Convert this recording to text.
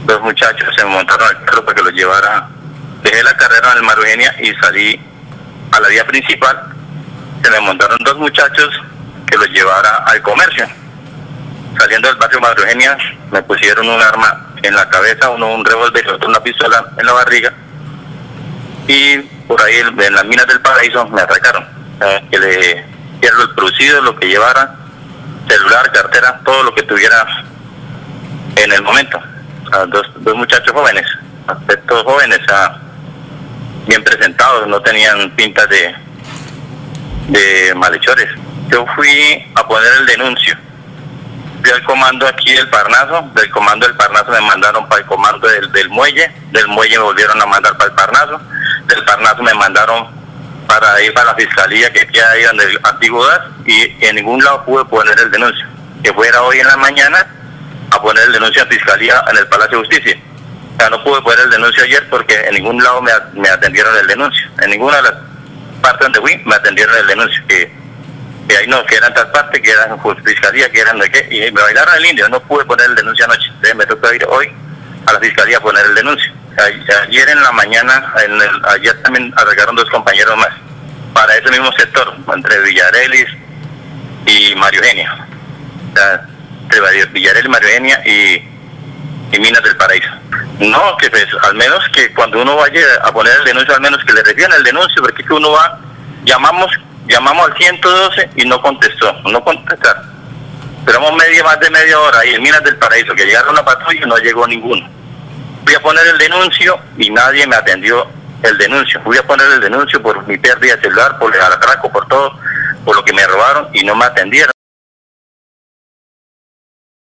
dos muchachos se me montaron al carro para que los llevara. Dejé la carrera en el María Eugenia y salí a la vía principal. Se me montaron dos muchachos que los llevara al comercio. Saliendo del barrio María Eugenia, me pusieron un arma en la cabeza, uno un revólver y otro una pistola en la barriga. Y por ahí en las minas del Paraíso me atracaron. Que le pierdo el producido, lo que llevara, celular, cartera, todo lo que tuviera en el momento. Dos muchachos jóvenes, aspectos jóvenes, bien presentados, no tenían pintas de malhechores. Yo fui a poner el denuncio. Fui al comando aquí del Parnaso, del comando del Parnaso me mandaron para el comando del muelle me volvieron a mandar para el Parnaso, del Parnaso me mandaron para ir para la fiscalía que queda ahí donde el antiguo DAS, y en ningún lado pude poner el denuncio. Que fuera hoy en la mañana a poner el denuncio a fiscalía en el Palacio de Justicia. O sea, no pude poner el denuncio ayer porque en ningún lado me atendieron el denuncio. En ninguna de las partes donde fui me atendieron el denuncio. Que ahí no, que eran tal parte, que eran fiscalía, que eran de qué, y me bailaron el indio. No pude poner el denuncio anoche. Entonces me tocó ir hoy a la fiscalía a poner el denuncio. Ayer en la mañana, ayer también arreglaron dos compañeros más para ese mismo sector, entre Villarelis y María Eugenia. O sea, entre Villarelis, María Eugenia y Minas del Paraíso. No, que pues, al menos que cuando uno vaya a poner el denuncio, al menos que le refieran el denuncio, porque es que uno va, llamamos al 112 y no contestó, no contestar. Esperamos más de media hora ahí en Minas del Paraíso, que llegaron la patrulla y no llegó ninguno. Fui a poner el denuncio y nadie me atendió el denuncio. Fui a poner el denuncio por mi pérdida de celular, por el atraco, por todo, por lo que me robaron y no me atendieron.